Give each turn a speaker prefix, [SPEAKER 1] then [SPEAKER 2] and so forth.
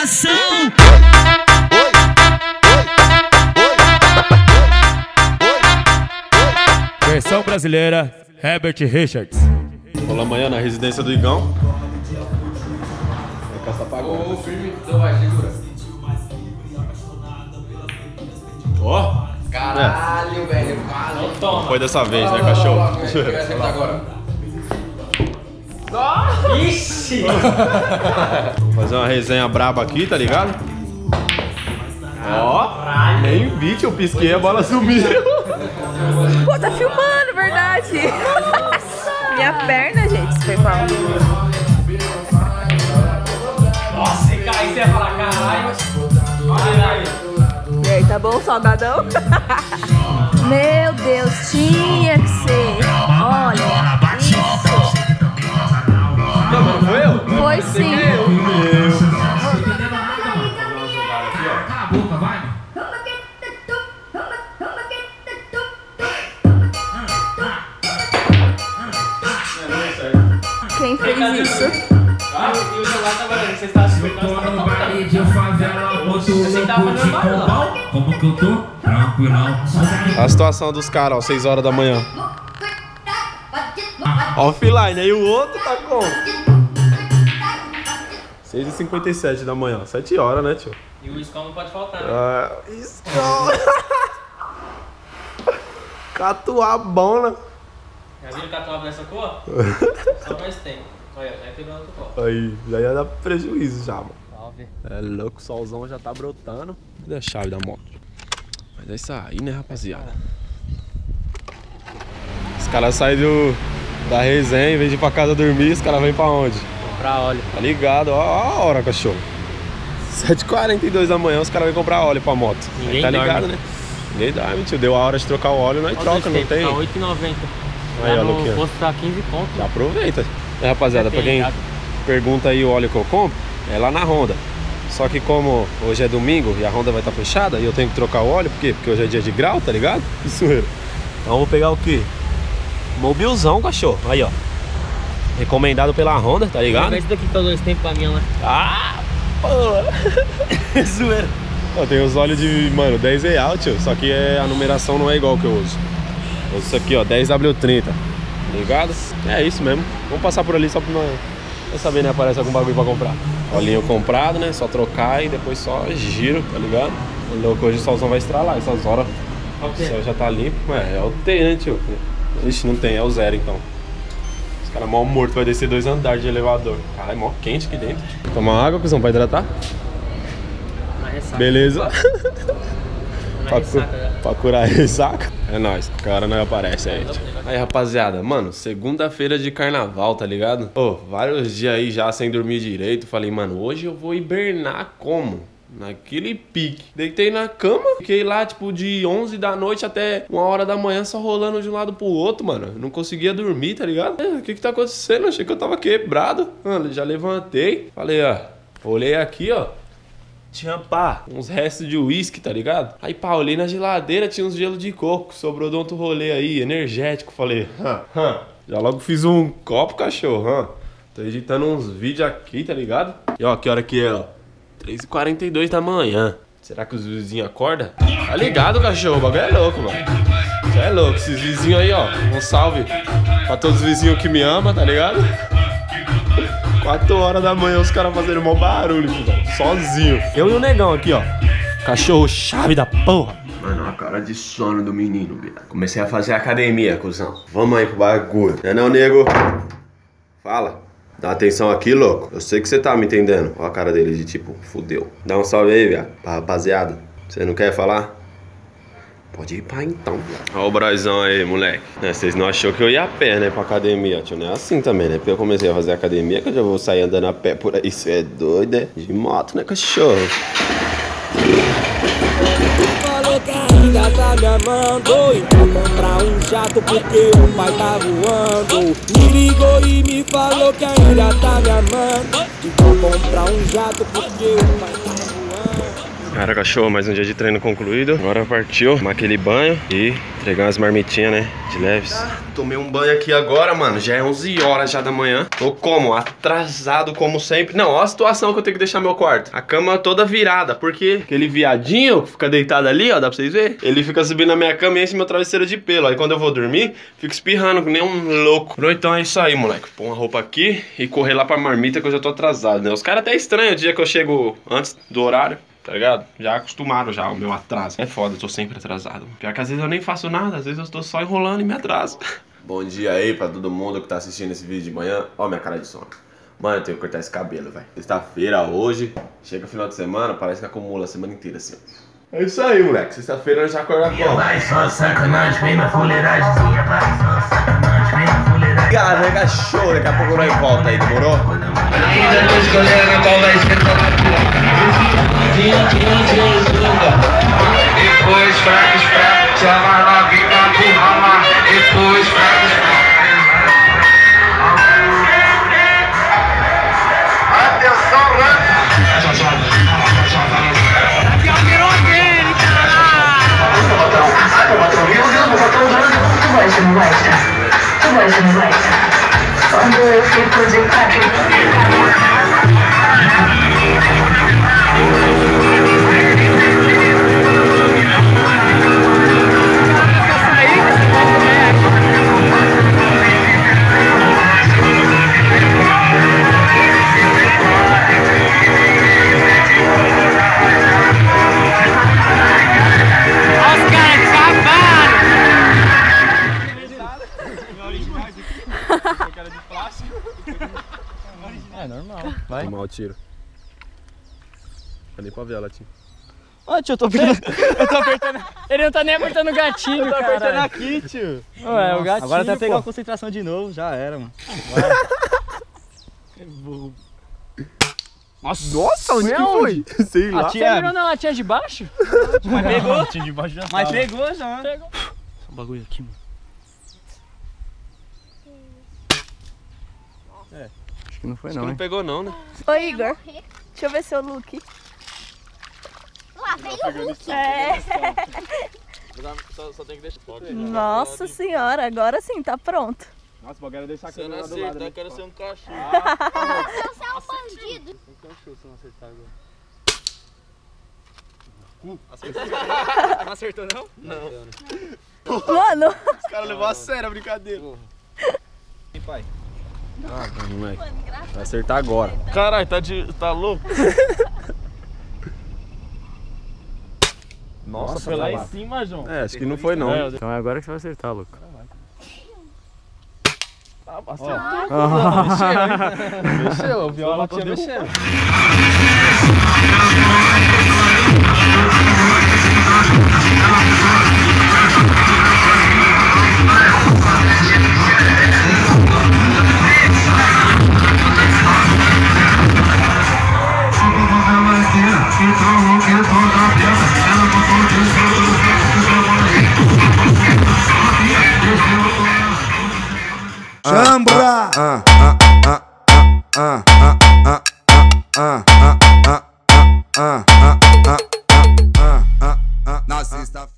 [SPEAKER 1] coração.
[SPEAKER 2] Versão brasileira, Herbert Richards.
[SPEAKER 3] Rola amanhã na residência do Igão. Vai caçar pagode.
[SPEAKER 4] Ô, firme, então vai, segura.
[SPEAKER 3] Ó.
[SPEAKER 4] Caralho, velho, quase.
[SPEAKER 3] Não foi dessa vez, né, cachorro?
[SPEAKER 4] Vai acertar agora.
[SPEAKER 5] Ixi!
[SPEAKER 3] Vou fazer uma resenha braba aqui, tá ligado? Ó, nem vi, eu pisquei, a bola sumiu.
[SPEAKER 6] Pô, tá filmando, verdade. Minha perna, gente, isso foi mal.
[SPEAKER 5] Nossa, se cair, você ia falar, caralho. Caralho.
[SPEAKER 6] E aí, tá bom, salgadão? Meu Deus, tinha que ser. Olha, isso.
[SPEAKER 3] Não, mas não foi eu?
[SPEAKER 6] Foi sim. Quem fez isso?
[SPEAKER 5] Ah, e o celular tá valendo, você está assistindo, nós estamos você tava normal.
[SPEAKER 1] Como que eu tô? Tranquilão.
[SPEAKER 3] A situação dos caras, ó, 6 horas da manhã. Offline, aí o outro tá como? 6h57 da manhã, 7 horas, né, tio?
[SPEAKER 5] E o Skull não pode faltar, né?
[SPEAKER 3] Ah, Skull! Catuabona!
[SPEAKER 5] Já viram o catuaba dessa cor? Só nós tem. Olha, já pegou outro copo.
[SPEAKER 3] Aí, já ia dar prejuízo já, mano. É louco, o solzão já tá brotando. Cadê a chave da moto? Mas é isso aí, né, rapaziada? Os caras saem da resenha, em vez de ir pra casa dormir, os caras vêm pra onde?
[SPEAKER 5] Comprar óleo.
[SPEAKER 3] Tá ligado? Ó a hora, cachorro. 7h42 da manhã, os caras vêm comprar óleo pra moto.
[SPEAKER 5] Ninguém
[SPEAKER 3] tá ligado,
[SPEAKER 5] dorme.
[SPEAKER 3] né? Ninguém dorme, tio. Deu a hora de trocar o óleo, nós troca, não tem?
[SPEAKER 5] Tá 8,90.
[SPEAKER 3] Aí, ó,
[SPEAKER 5] no
[SPEAKER 3] Luquinha.
[SPEAKER 5] posto tá 15 pontos.
[SPEAKER 3] Já aproveita. É, rapaziada, pra quem pergunta aí o óleo que eu compro, é lá na Honda. Só que como hoje é domingo e a Honda vai estar fechada e eu tenho que trocar o óleo, por quê? Porque hoje é dia de grau, tá ligado? Isso mesmo. Então eu vou pegar o quê? Mobilzão, cachorro. Aí, ó. Recomendado pela Honda, tá ligado?
[SPEAKER 5] Esse daqui que eu dou esse tempo pra minha lá.
[SPEAKER 3] Ah, porra. Zoeira. Ó, tem os óleos de, mano, 10 real, tio. Só que a numeração não é igual que eu uso. Eu uso isso aqui, ó, 10W30. Tá ligado? É isso mesmo. Vamos passar por ali só pra saber, né? Aparece algum bagulho pra comprar. Olhinho comprado, né? Só trocar e depois só giro, tá ligado? O louco, hoje o solzão vai estralar essas horas. O céu já tá limpo. É o T, né, tio? Ixi, não tem, é o 0 então. Os caras mal morto, vai descer 2 andares de elevador. Caralho, mó quente aqui dentro. Tomar água, cuzão, pra hidratar? Beleza. Pra curar a ressaca. É nóis, o cara não aparece aí. Aí, rapaziada, mano, segunda-feira de carnaval, tá ligado? Pô, vários dias aí já sem dormir direito. Falei, mano, hoje eu vou hibernar como? Naquele pique. Deitei na cama, fiquei lá, tipo, de 11 da noite até 1 hora da manhã só rolando de um lado pro outro, mano. Não conseguia dormir, tá ligado? O que tá acontecendo? Achei que eu tava quebrado. Mano, já levantei. Falei, ó, olhei aqui, ó. Tinha, pá, uns restos de uísque, tá ligado? Aí, pá, olhei na geladeira, tinha uns gelo de coco. Sobrou de outro rolê aí, energético. Falei, já logo fiz um copo, cachorro, Tô editando uns vídeos aqui, tá ligado? E ó, que hora que é, ó? 3h42 da manhã. Será que os vizinhos acordam? Tá ligado, cachorro? O bagulho é louco, mano. Você é louco. Esses vizinhos aí, ó. Um salve pra todos os vizinhos que me amam, tá ligado? 4 horas da manhã os caras fazendo mó barulho, filho, sozinho. Eu e o negão aqui, ó. Cachorro chave da porra. Mano, a cara de sono do menino, viado. Comecei a fazer academia, cuzão. Vamos aí pro bagulho. Não, nego? Fala. Dá atenção aqui, louco. Eu sei que você tá me entendendo. Olha a cara dele de tipo, fudeu. Dá um salve aí, viado. Pra rapaziada. Você não quer falar? Pode ir pra então, viado. Olha o Brazão aí, moleque. Vocês não achou que eu ia a pé, né, pra academia, tio? Não é assim também, né? Porque eu comecei a fazer academia que eu já vou sair andando a pé por aí. Você é doido, é? De moto, né, cachorro?
[SPEAKER 7] Falou que ainda tá me amando e vou comprar um jato porque o pai tá voando. Me ligou e me falou que ainda tá me amando e vou comprar um jato porque o pai tá voando.
[SPEAKER 3] Bora, cachorro, mais um dia de treino concluído. Agora partiu tomar aquele banho e entregar umas marmitinhas, né, de leves. Tomei um banho aqui agora, mano. Já é 11 horas já da manhã. Tô como? Atrasado como sempre. Não, ó a situação que eu tenho que deixar meu quarto. A cama toda virada, porque aquele viadinho que fica deitado ali, ó, dá pra vocês verem? Ele fica subindo na minha cama e enche meu travesseiro de pelo. Aí quando eu vou dormir, fico espirrando que nem um louco. Então é isso aí, moleque. Pôr uma roupa aqui e correr lá pra marmita que eu já tô atrasado, né? Os caras até estranham o dia que eu chego antes do horário. Tá ligado? Já acostumaram já o meu atraso. É foda, eu tô sempre atrasado. Pior que às vezes eu nem faço nada, às vezes eu tô só enrolando e me atraso. Bom dia aí pra todo mundo que tá assistindo esse vídeo de manhã. Ó minha cara de sono. Mano, eu tenho que cortar esse cabelo, velho. Sexta-feira hoje, chega final de semana, parece que acumula a semana inteira assim. É isso aí, moleque. Sexta-feira eu já acordo como?
[SPEAKER 8] Vai só sacanagem, vem na fuleiragemzinha, vai só sacanagem, vem na fuleiragemzinha.
[SPEAKER 3] Galera, show, daqui a pouco nós volta aí, demorou?
[SPEAKER 8] Ainda tô escolhendo qual vai ser depois fracos pra chamar na vida do rama. Depois fracos pra atenção, Tu vai, quando eu fico de quatro.
[SPEAKER 5] É normal. Vai.
[SPEAKER 3] Tomar o tiro. Cadê pra ver ela, tio?
[SPEAKER 5] Ó, tio, eu tô apertando. Ele não tá nem apertando o gatilho, cara.
[SPEAKER 9] Eu tô apertando aqui, tio.
[SPEAKER 5] Ué, o gatilho.
[SPEAKER 9] Agora até pegar a concentração de novo, já era, mano.
[SPEAKER 3] Nossa, onde que foi? Sei lá.
[SPEAKER 5] Você mirou na latinha de baixo?
[SPEAKER 9] Mas pegou.
[SPEAKER 5] Latinha de baixo já
[SPEAKER 9] Mas
[SPEAKER 5] tava.
[SPEAKER 9] pegou já.
[SPEAKER 5] Pegou. Um bagulho aqui, mano.
[SPEAKER 9] Acho que não foi
[SPEAKER 3] Não pegou não, né?
[SPEAKER 6] Ô, Igor, deixa eu ver seu look.
[SPEAKER 10] Lá vem o Hulk.
[SPEAKER 6] É.
[SPEAKER 3] Só tem que deixar.
[SPEAKER 6] Nossa senhora, agora sim, tá pronto.
[SPEAKER 9] Nossa, o bagulho era deixar a
[SPEAKER 3] Se eu não
[SPEAKER 9] câmera do lado.
[SPEAKER 3] acertar,
[SPEAKER 9] né?
[SPEAKER 3] eu quero ser um cachorro.
[SPEAKER 10] Você é um bandido.
[SPEAKER 3] Um cachorro se eu não acertar agora.
[SPEAKER 9] Não acertou não?
[SPEAKER 3] Não.
[SPEAKER 6] Mano.
[SPEAKER 3] Os caras levou a sério a brincadeira.
[SPEAKER 9] E pai?
[SPEAKER 3] Moleque. Vai acertar agora.
[SPEAKER 9] Caralho, tá louco?
[SPEAKER 3] Nossa,
[SPEAKER 5] Foi lá
[SPEAKER 3] tá
[SPEAKER 5] em
[SPEAKER 3] lá.
[SPEAKER 5] cima, João.
[SPEAKER 3] É, acho que não foi não.
[SPEAKER 2] Então é agora que você vai acertar, louco.
[SPEAKER 5] Mexeu, o viola tinha mexendo.
[SPEAKER 11] Na sexta